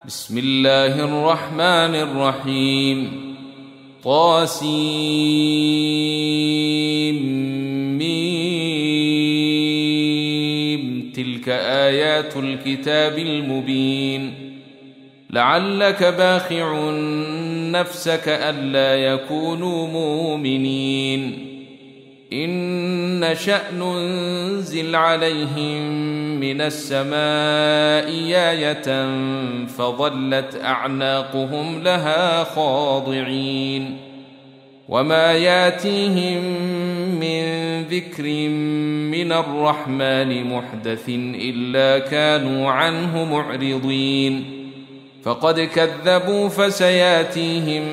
بسم الله الرحمن الرحيم طاسيم تلك آيات الكتاب المبين لعلك باخع نفسك ألا يكونوا مؤمنين إن نشأ ننزل عليهم من السماء آية فظلت أعناقهم لها خاضعين وما ياتيهم من ذكر من الرحمن محدث إلا كانوا عنه معرضين فقد كذبوا فسياتيهم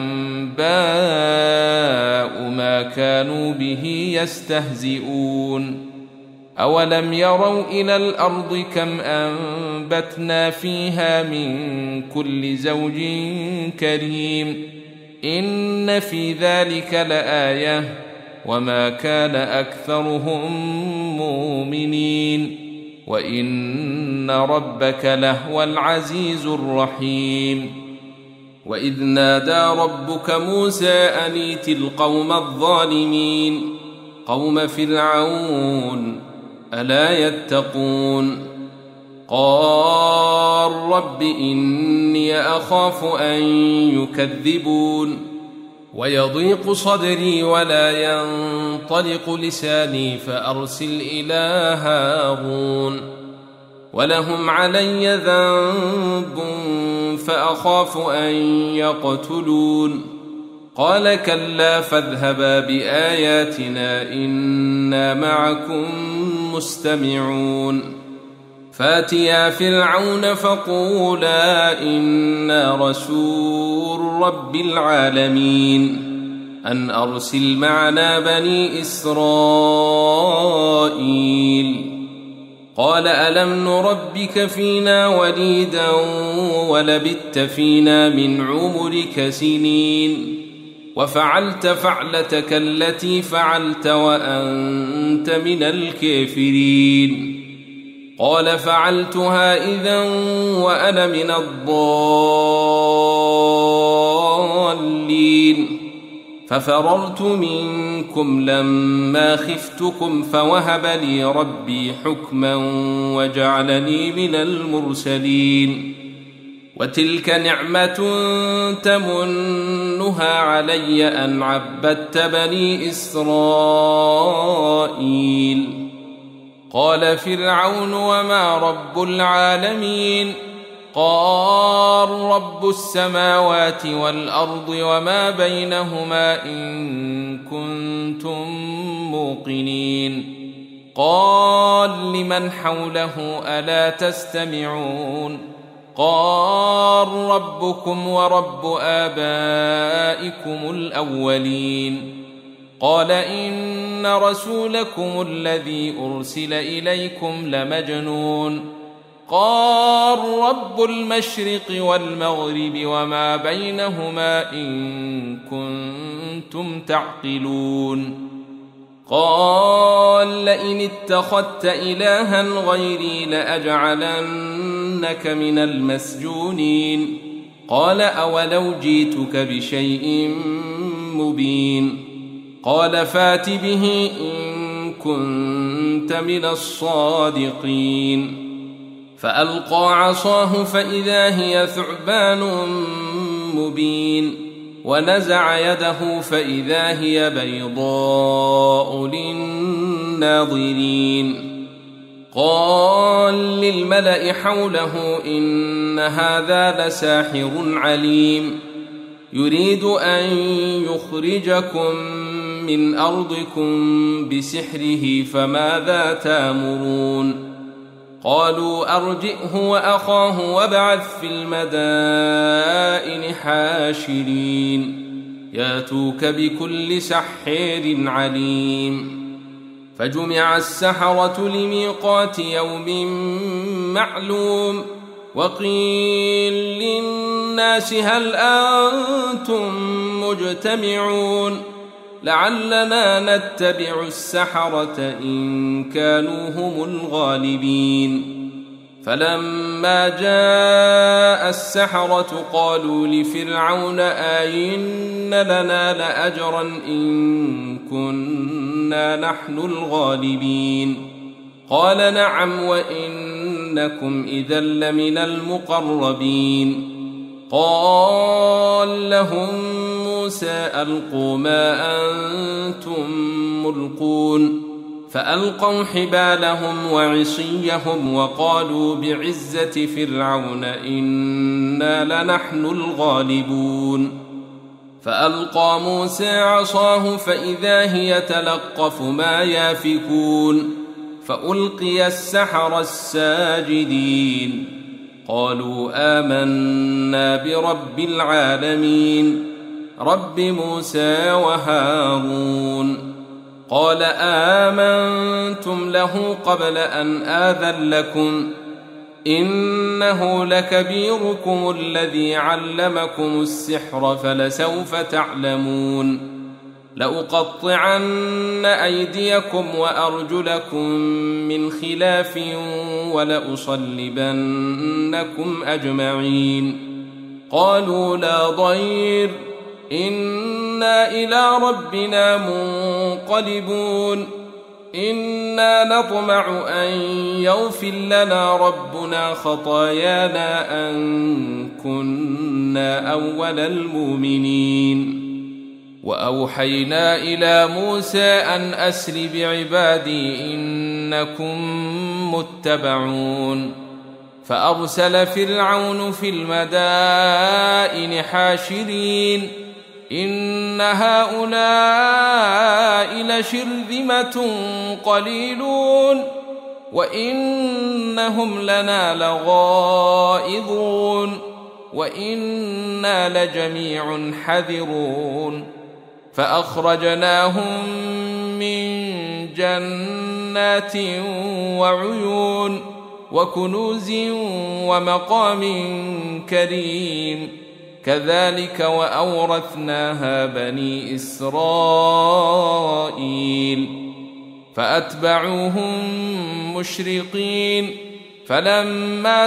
أنباء ما كانوا به يستهزئون أولم يروا إلى الأرض كم أنبتنا فيها من كل زوج كريم إن في ذلك لآية وما كان أكثرهم مؤمنين وإن ربك لهو العزيز الرحيم وإذ نادى ربك موسى أن ائت القوم الظالمين قوم فرعون ألا يتقون قال رب إني أخاف أن يكذبون ويضيق صدري ولا ينطلق لساني فأرسل إلى هارون ولهم علي ذنب فأخاف أن يقتلون قال كلا فاذهبا بآياتنا إنا معكم مستمعون فاتيا فرعون فقولا إنا رسول رب العالمين أن أرسل معنا بني إسرائيل قال ألم نربك فينا وليدا ولبثت فينا من عمرك سنين وفعلت فعلتك التي فعلت وأنت من الكافرين قال فعلتها إذا وأنا من الضالين ففررت منكم لما خفتكم فوهب لي ربي حكما وجعلني من المرسلين وتلك نعمة تمنها علي أن عبدت بني إسرائيل قال فرعون وما رب العالمين قال رب السماوات والأرض وما بينهما إن كنتم موقنين قال لمن حوله ألا تستمعون قال ربكم ورب آبائكم الأولين قال إن رسولكم الذي أرسل إليكم لمجنون قال رب المشرق والمغرب وما بينهما إن كنتم تعقلون قال لئن اتخذت إلها غيري لأجعلنك من المسجونين قال أولو جئتك بشيء مبين قال فات به إن كنت من الصادقين فألقى عصاه فإذا هي ثعبان مبين ونزع يده فإذا هي بيضاء للناظرين قال للملأ حوله إن هذا لساحر عليم يريد أن يخرجكم من أرضكم بسحره فماذا تأمرون قالوا أرجئه وأخاه وابعث في المدائن حاشرين ياتوك بكل سحر عليم فجمع السحرة لميقات يوم معلوم وقيل للناس هل أنتم مجتمعون لعلنا نتبع السحرة إن كانوا هم الغالبين فلما جاء السحرة قالوا لفرعون آئن لنا لأجرا إن كنا نحن الغالبين قال نعم وإنكم إذا لمن المقربين قال لهم موسى ألقوا ما أنتم ملقون فألقوا حبالهم وعصيهم وقالوا بعزة فرعون إنا لنحن الغالبون فألقى موسى عصاه فإذا هي تلقف ما يافكون فألقي السحرة الساجدين قالوا آمنا برب العالمين رب موسى وهارون قال آمنتم له قبل أن آذن لكم إنه لكبيركم الذي علمكم السحر فلسوف تعلمون لأقطعن أيديكم وأرجلكم من خلاف ولأصلبنكم أجمعين قالوا لا ضير إنا إلى ربنا منقلبون إنا نطمع أن يغفر لنا ربنا خطايانا أن كنا أول المؤمنين وأوحينا إلى موسى أن أسر بعبادي إنكم متبعون فأرسل فرعون في المدائن حاشرين إن هؤلاء لشرذمة قليلون وإنهم لنا لغائظون وإنا لجميع حذرون فأخرجناهم من جنات وعيون وكنوز ومقام كريم كذلك وأورثناها بني إسرائيل فأتبعوهم مشرقين فلما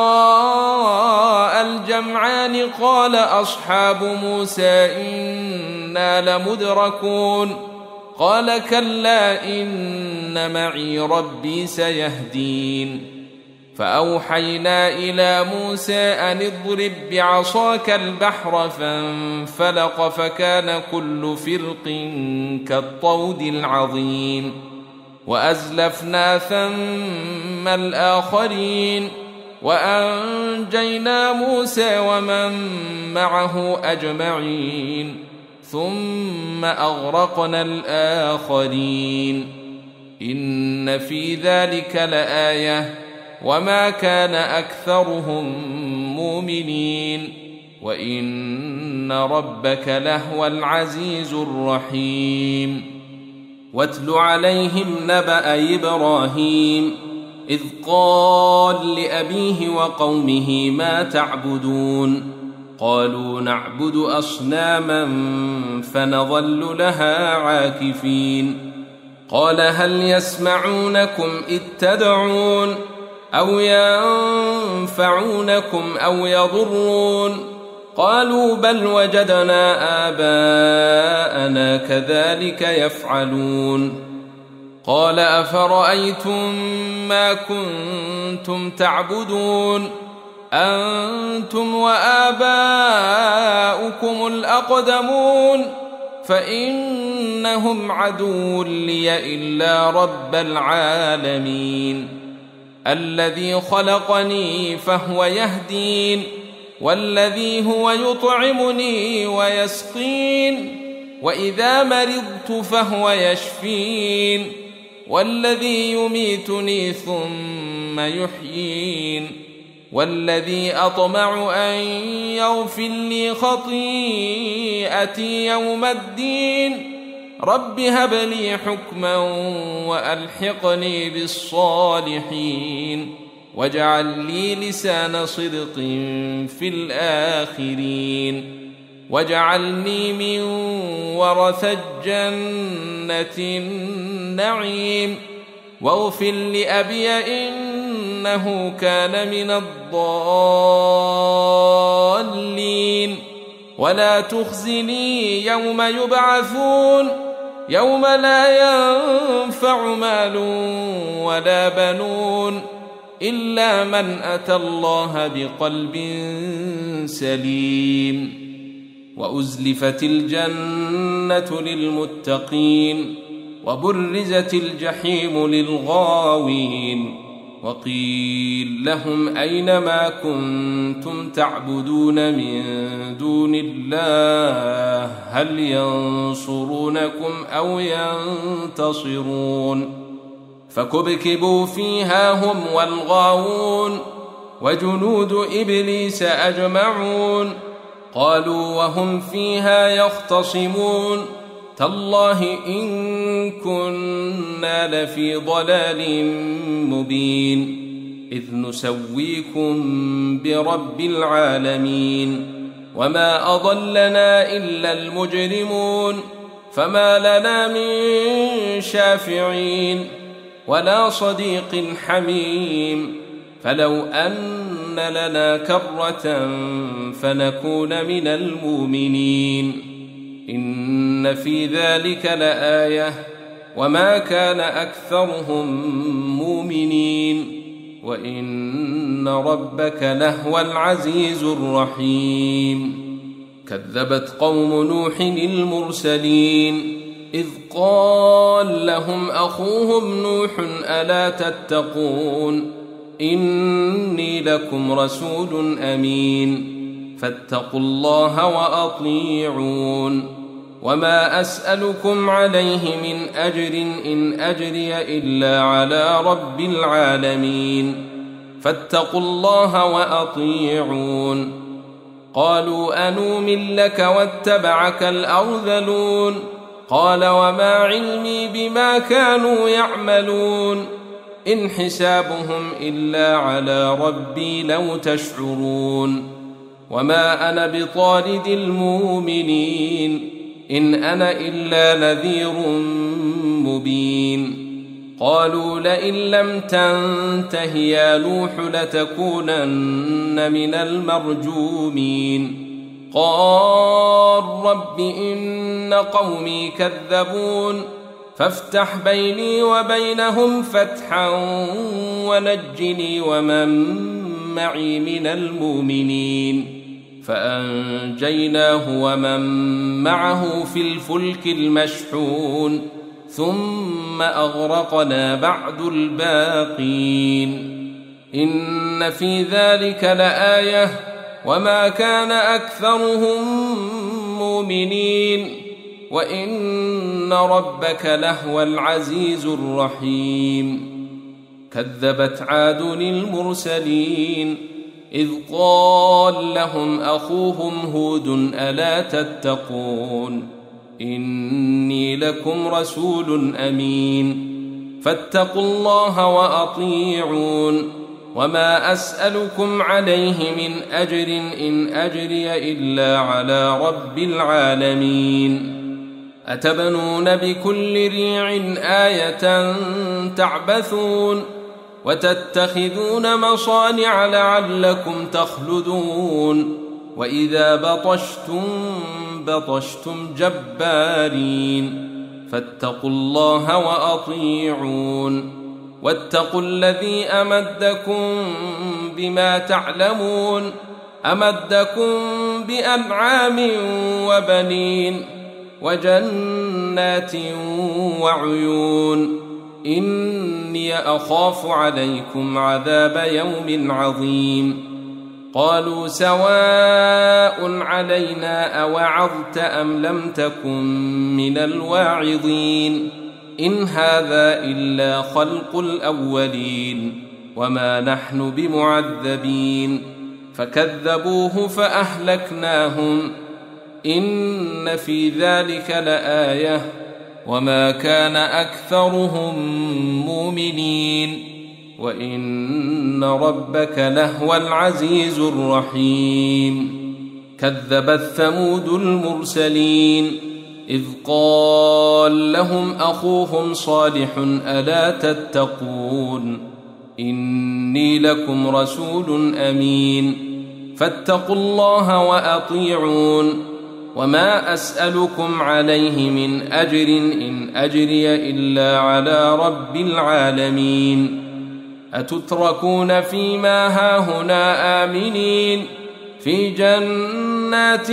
تراءى الجمعان قال أصحاب موسى إنا لمدركون قال كلا إن معي ربي سيهدين فأوحينا إلى موسى أن اضرب بعصاك البحر فانفلق فكان كل فرق كالطود العظيم وأزلفنا ثم الآخرين وأنجينا موسى ومن معه أجمعين ثم أغرقنا الآخرين إن في ذلك لآية وما كان أكثرهم مؤمنين وإن ربك لهو العزيز الرحيم واتل عليهم نبأ إبراهيم إذ قال لأبيه وقومه ما تعبدون قالوا نعبد أصناما فنظل لها عاكفين قال هل يسمعونكم إذ تدعون أو ينفعونكم أو يضرون قالوا بل وجدنا آباءنا كذلك يفعلون قال أفرأيتم ما كنتم تعبدون أنتم وآباؤكم الأقدمون فإنهم عدو لي إلا رب العالمين الذي خلقني فهو يهدين والذي هو يطعمني ويسقين وإذا مرضت فهو يشفين والذي يميتني ثم يحيين والذي أطمع أن يغفر لي خطيئتي يوم الدين رب هب لي حكما وألحقني بالصالحين واجعل لي لسان صدق في الآخرين واجعلني من ورثة جنة النعيم واغفر لأبي إنه إنه كان من الضالين ولا تخزني يوم يبعثون يوم لا ينفع مال ولا بنون إلا من أتى الله بقلب سليم وأزلفت الجنة للمتقين وبرزت الجحيم للغاوين وقيل لهم أين ما كنتم تعبدون من دون الله هل ينصرونكم أو ينتصرون فكبكبوا فيها هم والغاوون وجنود إبليس أجمعون قالوا وهم فيها يختصمون تالله إن كنا لفي ضلال مبين إذ نسويكم برب العالمين وما أضلنا إلا المجرمون فما لنا من شافعين ولا صديق حميم فلو أن لنا كرة فنكون من المؤمنين إن في ذلك لآية وما كان أكثرهم مؤمنين وإن ربك لهو العزيز الرحيم كذبت قوم نوح المرسلين إذ قال لهم أخوهم نوح ألا تتقون إني لكم رسول أمين فاتقوا الله وأطيعون وما أسألكم عليه من أجر إن أجري إلا على رب العالمين فاتقوا الله وأطيعون قالوا أنؤمن لك واتبعك الأرذلون قال وما علمي بما كانوا يعملون إن حسابهم إلا على ربي لو تشعرون وما أنا بطارد المؤمنين إن أنا إلا نذير مبين قالوا لئن لم تنته يا نوح لتكونن من المرجومين قال رب إن قومي كذبون فافتح بيني وبينهم فتحا ونجني ومن معي من المؤمنين فأنجيناه ومن معه في الفلك المشحون ثم أغرقنا بعد الباقين إن في ذلك لآية وما كان أكثرهم مؤمنين وإن ربك لهو العزيز الرحيم كذبت عاد المرسلين إذ قال لهم أخوهم هود ألا تتقون إني لكم رسول أمين فاتقوا الله وأطيعون وما أسألكم عليه من أجر إن أجري إلا على رب العالمين أتبنون بكل ريع آية تعبثون وتتخذون مصانع لعلكم تخلدون وإذا بطشتم جبارين فاتقوا الله وأطيعون واتقوا الذي أمدكم بما تعلمون أمدكم بأنعام وبنين وجنات وعيون إني أخاف عليكم عذاب يوم عظيم قالوا سواء علينا أوعظت أم لم تكن من الواعظين إن هذا إلا خلق الأولين وما نحن بمعذبين فكذبوه فأهلكناهم إن في ذلك لآية وما كان أكثرهم مؤمنين وإن ربك لهو العزيز الرحيم كذبت ثمود المرسلين إذ قال لهم أخوهم صالح ألا تتقون إني لكم رسول أمين فاتقوا الله وأطيعون وما أسألكم عليه من أجر إن أجري إلا على رب العالمين أتتركون فيما هاهنا آمنين في جنات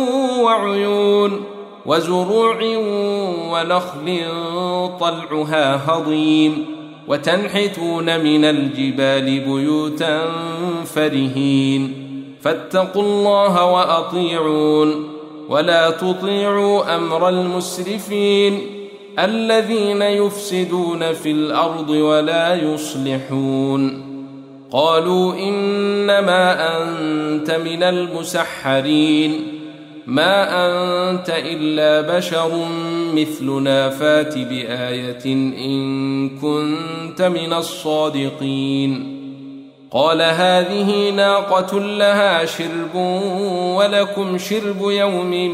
وعيون وزروع ونخل طلعها هضيم وتنحتون من الجبال بيوتا فرهين فاتقوا الله وأطيعون ولا تطيعوا أمر المسرفين الذين يفسدون في الأرض ولا يصلحون قالوا إنما أنت من المسحرين ما أنت إلا بشر مثلنا فات بآية إن كنت من الصادقين قال هذه ناقة لها شرب ولكم شرب يوم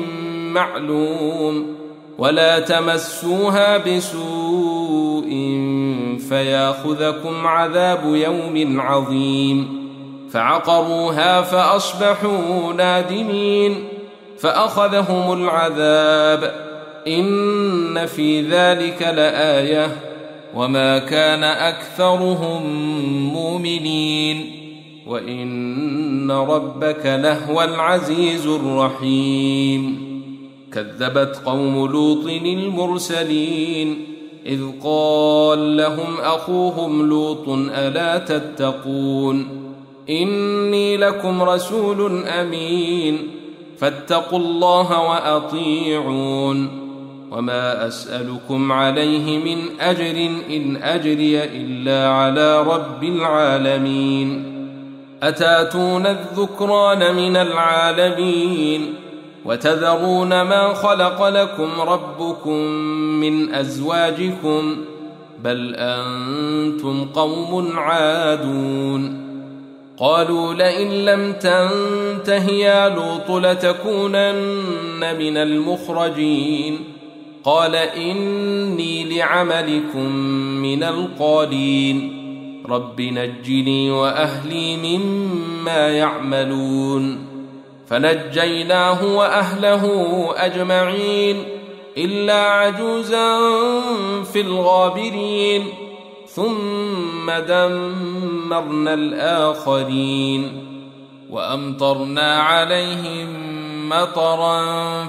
معلوم ولا تمسوها بسوء فياخذكم عذاب يوم عظيم فعقروها فأصبحوا نادمين فأخذهم العذاب إن في ذلك لآية وما كان أكثرهم مؤمنين وإن ربك لهو العزيز الرحيم كذبت قوم لوط المرسلين إذ قال لهم أخوهم لوط ألا تتقون إني لكم رسول أمين فاتقوا الله وأطيعون وما أسألكم عليه من أجر إن أجري إلا على رب العالمين أتاتون الذكران من العالمين وتذرون ما خلق لكم ربكم من أزواجكم بل أنتم قوم عادون قالوا لئن لم تنته يا لوط لتكونن من المخرجين قال إني لعملكم من القالين رب نجني وأهلي مما يعملون فنجيناه وأهله أجمعين إلا عجوزا في الغابرين ثم دمرنا الآخرين وأمطرنا عليهم مطرا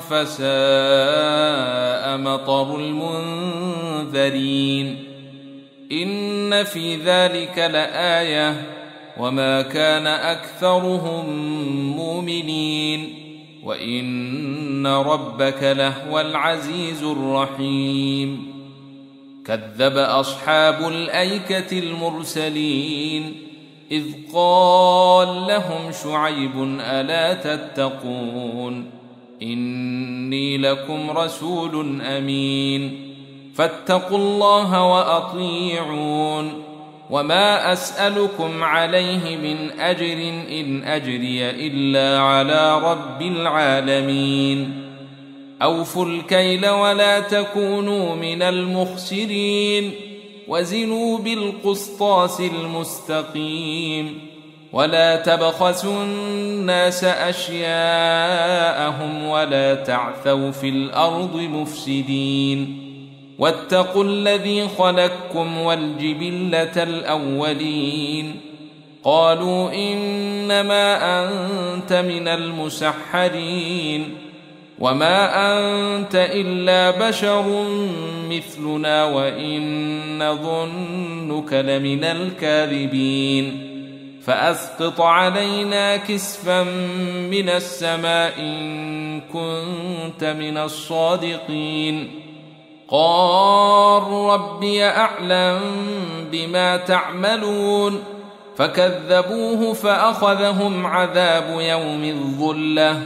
فساء مطر المنذرين إن في ذلك لآية وما كان أكثرهم مؤمنين وإن ربك لهو العزيز الرحيم كذب أصحاب الأيكة المرسلين إذ قال لهم شعيب ألا تتقون إني لكم رسول أمين فاتقوا الله وأطيعون وما أسألكم عليه من أجر إن أجري إلا على رب العالمين أوفوا الكيل ولا تكونوا من المخسرين وزنوا بالقسطاس المستقيم ولا تبخسوا الناس أشياءهم ولا تعثوا في الأرض مفسدين واتقوا الذي خلقكم والجبلة الأولين قالوا إنما أنت من المسحرين وما أنت إلا بشر مثلنا وإن نظنك لمن الكاذبين فأسقط علينا كسفا من السماء إن كنت من الصادقين قال ربي أعلم بما تعملون فكذبوه فأخذهم عذاب يوم الظلة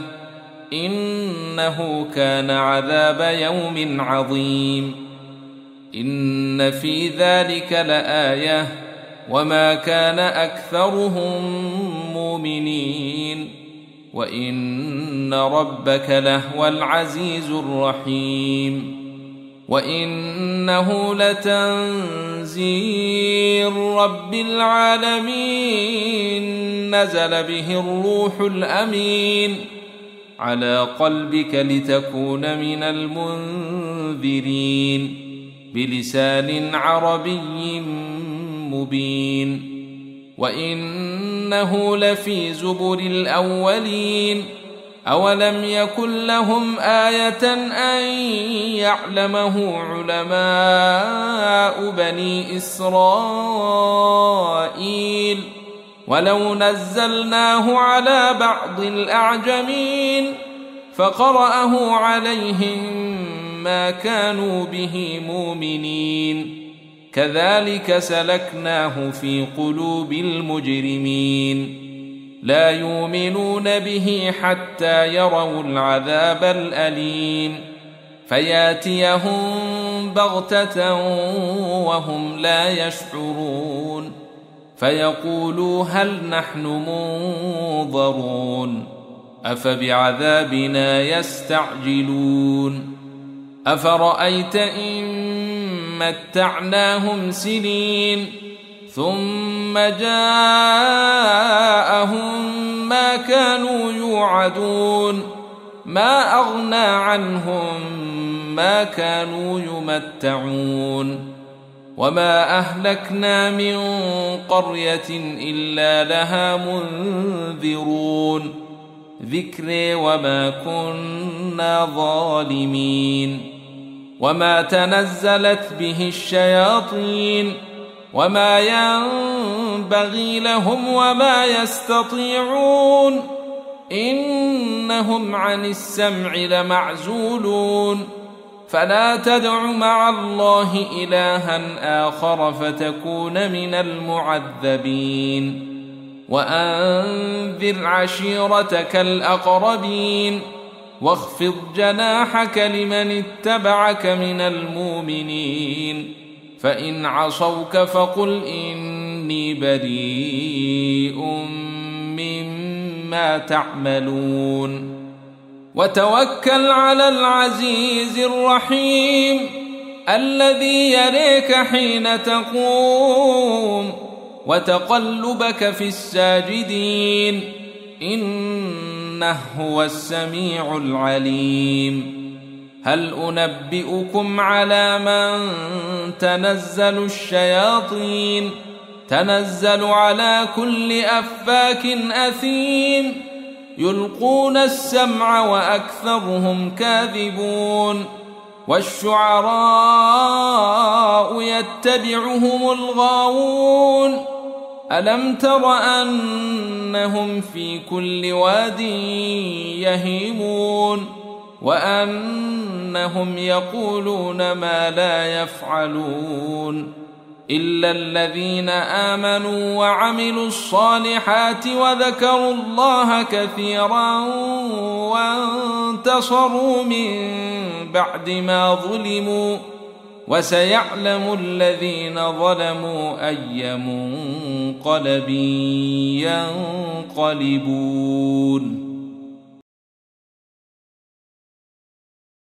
إنه كان عذاب يوم عظيم إن في ذلك لآية وما كان أكثرهم مؤمنين وإن ربك لهو العزيز الرحيم وإنه لتنزيل رب العالمين نزل به الروح الأمين على قلبك لتكون من المنذرين بلسان عربي مبين وإنه لفي زبر الأولين أولم يكن لهم آية أن يعلمه علماء بني إسرائيل ولو نزلناه على بعض الأعجمين فقرأه عليهم ما كانوا به مؤمنين كذلك سلكناه في قلوب المجرمين لا يؤمنون به حتى يروا العذاب الأليم فياتيهم بغتة وهم لا يشعرون فيقولوا هل نحن منظرون أفبعذابنا يستعجلون أفرأيت إن متعناهم سنين ثم جاءهم ما كانوا يوعدون ما أغنى عنهم ما كانوا يمتعون وما أهلكنا من قرية إلا لها منذرون ذكري وما كنا ظالمين وما تنزلت به الشياطين وما ينبغي لهم وما يستطيعون إنهم عن السمع لمعزولون فلا تدع مع الله إلها آخر فتكون من المعذبين وأنذر عشيرتك الأقربين واخفض جناحك لمن اتبعك من المؤمنين فإن عصوك فقل إني بريء مما تعملون وتوكل على العزيز الرحيم الذي يريك حين تقوم وتقلبك في الساجدين إنه هو السميع العليم هل أنبئكم على من تنزل الشياطين تنزل على كل أفاك أثيم يلقون السمع وأكثرهم كاذبون والشعراء يتبعهم الغاوون ألم تر أنهم في كل واد يهيمون وأنهم يقولون ما لا يفعلون إلا الذين آمنوا وعملوا الصالحات وذكروا الله كثيرا وانتصروا من بعد ما ظلموا وسيعلم الذين ظلموا أي منقلب ينقلبون